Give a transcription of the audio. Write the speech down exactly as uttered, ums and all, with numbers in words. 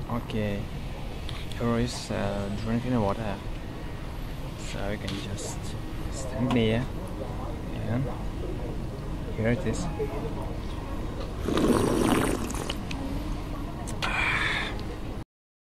Okay, here is uh, drinking water, so you can just stand near and here it is.